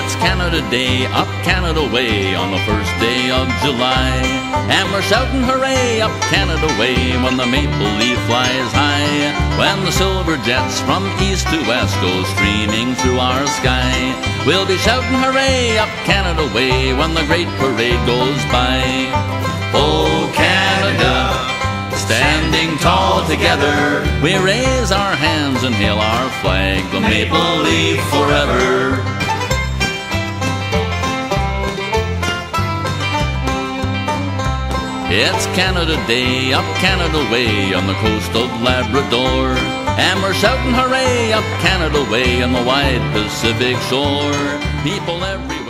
It's Canada Day, up Canada way, on the first day of July. And we're shouting hooray, up Canada way, when the maple leaf flies high. When the silver jets from east to west go streaming through our sky. We'll be shouting hooray, up Canada way, when the great parade goes by. Oh Canada, standing tall together, we raise our hands and hail our flag, the maple leaf forever. It's Canada Day, up Canada way, on the coast of Labrador. And we're shouting hooray, up Canada way, on the wide Pacific shore. People everywhere